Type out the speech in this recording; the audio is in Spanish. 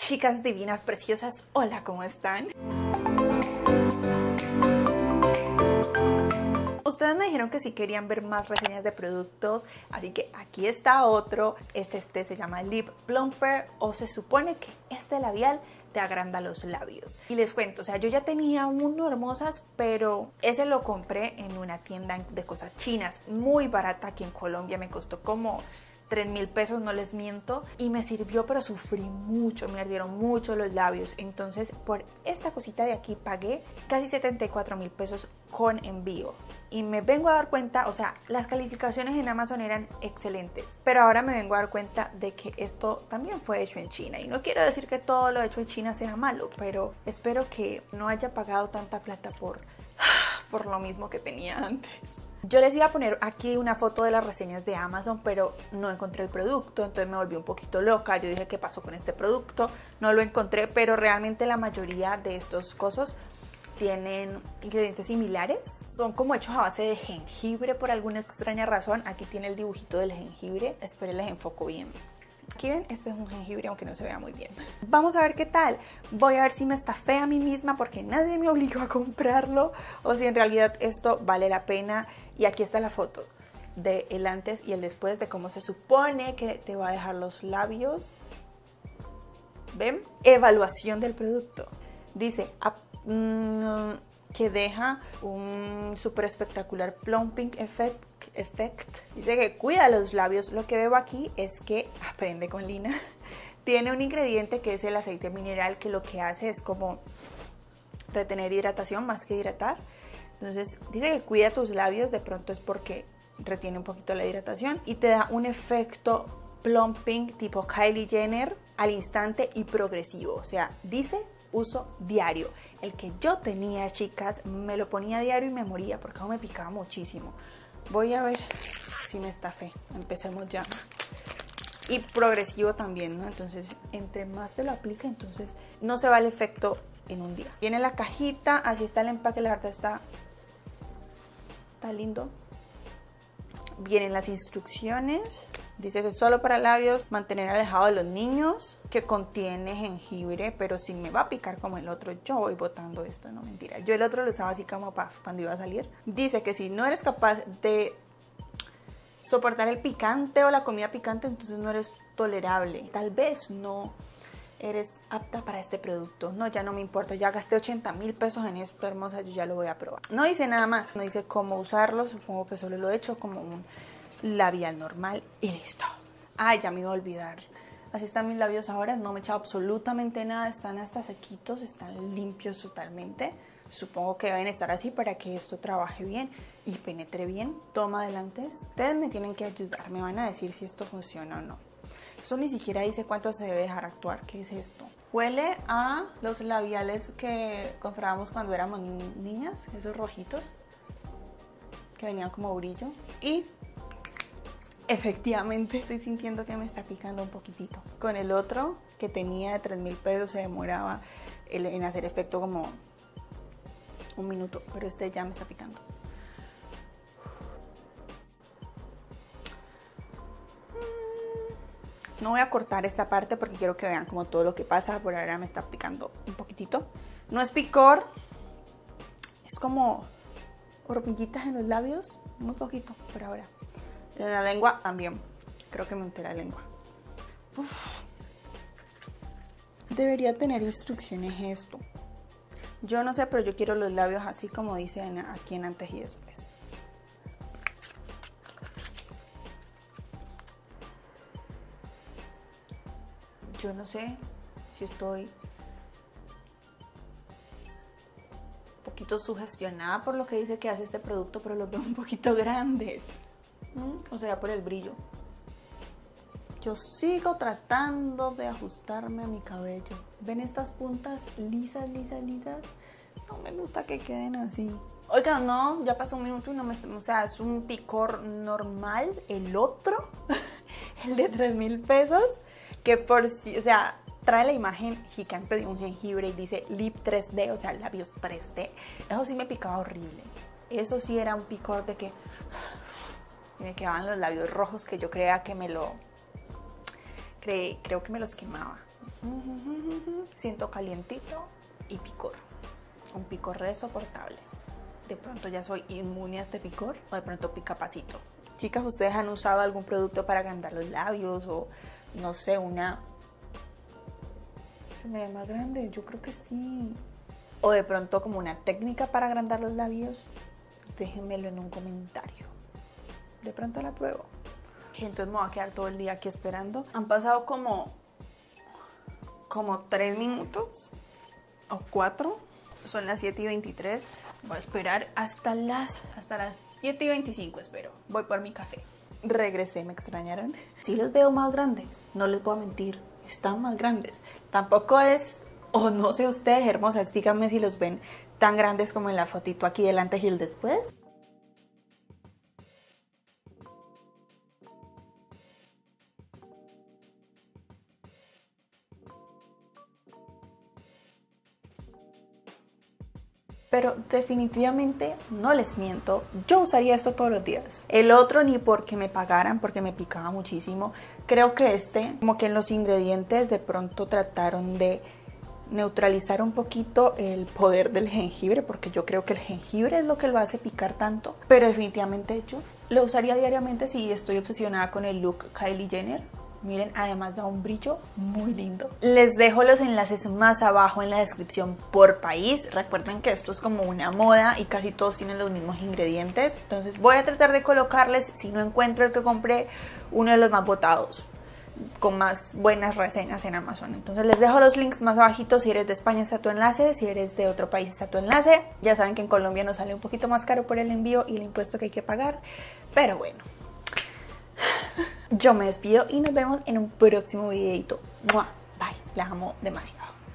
Chicas divinas, preciosas, hola, ¿cómo están? Ustedes me dijeron que sí querían ver más reseñas de productos, así que aquí está otro. Este se llama Lip Plumper, o se supone que este labial te agranda los labios. Y les cuento, o sea, yo ya tenía uno hermosas, pero ese lo compré en una tienda de cosas chinas, muy barata aquí en Colombia, me costó como 3.000 pesos, no les miento, y me sirvió, pero sufrí mucho, me ardieron mucho los labios. Entonces por esta cosita de aquí pagué casi 74.000 pesos con envío. Y me vengo a dar cuenta, o sea, las calificaciones en Amazon eran excelentes, pero ahora me vengo a dar cuenta de que esto también fue hecho en China. Y no quiero decir que todo lo hecho en China sea malo, pero espero que no haya pagado tanta plata por lo mismo que tenía antes. Yo les iba a poner aquí una foto de las reseñas de Amazon, pero no encontré el producto, entonces me volví un poquito loca. Yo dije, ¿qué pasó con este producto? No lo encontré, pero realmente la mayoría de estos cosas tienen ingredientes similares. Son como hechos a base de jengibre por alguna extraña razón. Aquí tiene el dibujito del jengibre. Esperen, les enfoco bien. Aquí ven, este es un jengibre, aunque no se vea muy bien. Vamos a ver qué tal. Voy a ver si me estafé a mí misma porque nadie me obligó a comprarlo, o si en realidad esto vale la pena. Y aquí está la foto del antes y el después, de cómo se supone que te va a dejar los labios. ¿Ven? Evaluación del producto. Dice que deja un súper espectacular plumping effect. Dice que cuida los labios. Lo que veo aquí es que, aprende con Lina, tiene un ingrediente que es el aceite mineral, que lo que hace es como retener hidratación más que hidratar. Entonces dice que cuida tus labios, de pronto es porque retiene un poquito la hidratación y te da un efecto plumping tipo Kylie Jenner al instante y progresivo. O sea, dice uso diario. El que yo tenía, chicas, me lo ponía diario y me moría porque me picaba muchísimo. Voy a ver si me estafé. Empecemos ya. Y progresivo también, ¿no? Entonces, entre más te lo aplica, entonces no se va el efecto en un día. Viene la cajita, así está el empaque, la verdad está lindo. Vienen las instrucciones. Dice que solo para labios, mantener alejado de los niños, que contiene jengibre, pero si me va a picar como el otro, yo voy botando esto, no mentira. Yo el otro lo usaba así como para cuando iba a salir. Dice que si no eres capaz de soportar el picante o la comida picante, entonces no eres tolerable. Tal vez no eres apta para este producto. No, ya no me importa, ya gasté 80.000 pesos en esto, hermosa, yo ya lo voy a probar. No dice nada más, no dice cómo usarlo, supongo que solo lo he hecho como un labial normal y listo. Ay, ya me iba a olvidar. Así están mis labios ahora, no me he echado absolutamente nada, están hasta sequitos, están limpios totalmente. Supongo que deben estar así para que esto trabaje bien y penetre bien. Toma adelante. Ustedes me tienen que ayudar, me van a decir si esto funciona o no. Esto ni siquiera dice cuánto se debe dejar actuar. ¿Qué es esto? Huele a los labiales que comprábamos cuando éramos niñas, esos rojitos que venían como brillo. Y efectivamente estoy sintiendo que me está picando un poquitito. Con el otro que tenía de 3.000 pesos se demoraba en hacer efecto como un minuto, pero este ya me está picando. No voy a cortar esta parte porque quiero que vean como todo lo que pasa. Por ahora me está picando un poquitito. No es picor, es como hormiguitas en los labios, muy poquito por ahora. En la lengua también, creo que me unté la lengua. Uf. Debería tener instrucciones esto. Yo no sé, pero yo quiero los labios así como dice aquí en antes y después. Yo no sé si estoy un poquito sugestionada por lo que dice que hace este producto, pero los veo un poquito grandes. ¿O será por el brillo? Yo sigo tratando de ajustarme a mi cabello. ¿Ven estas puntas lisas, lisas, lisas? No me gusta que queden así. Oigan, no, ya pasó un minuto y no me... O sea, es un picor normal. El otro, el de 3.000 pesos, que por sí, o sea, trae la imagen gigante de un jengibre y dice Lip 3D, o sea, labios 3D. Eso sí me picaba horrible. Eso sí era un picor de que... Y me quedaban los labios rojos que yo creía que creo que me los quemaba. Siento calientito y picor. Un picor re soportable. De pronto ya soy inmune a este picor o de pronto pica pasito. Chicas, ¿ustedes han usado algún producto para agrandar los labios o no sé, una... ¿Se me ve más grande? Yo creo que sí. O de pronto como una técnica para agrandar los labios. Déjenmelo en un comentario. De pronto la pruebo. Entonces me voy a quedar todo el día aquí esperando. Han pasado como 3 minutos o 4. Son las 7:23. Voy a esperar hasta las 7:25 espero. Voy por mi café. Regresé, ¿me extrañaron? Sí los veo más grandes, no les voy a mentir. Están más grandes. Tampoco es, o no sé ustedes, hermosas, díganme si los ven tan grandes como en la fotito aquí delante y el después. Pero definitivamente, no les miento, yo usaría esto todos los días. El otro ni porque me pagaran, porque me picaba muchísimo. Creo que este, como que en los ingredientes de pronto trataron de neutralizar un poquito el poder del jengibre, porque yo creo que el jengibre es lo que lo hace picar tanto. Pero definitivamente yo lo usaría diariamente si estoy obsesionada con el look Kylie Jenner. Miren, además da un brillo muy lindo. Les dejo los enlaces más abajo en la descripción por país. Recuerden que esto es como una moda y casi todos tienen los mismos ingredientes. Entonces voy a tratar de colocarles, si no encuentro el que compré, uno de los más votados, con más buenas reseñas en Amazon. Entonces les dejo los links más abajitos. Si eres de España está tu enlace, si eres de otro país está tu enlace. Ya saben que en Colombia nos sale un poquito más caro por el envío y el impuesto que hay que pagar. Pero bueno. Yo me despido y nos vemos en un próximo videito. Bye, las amo demasiado.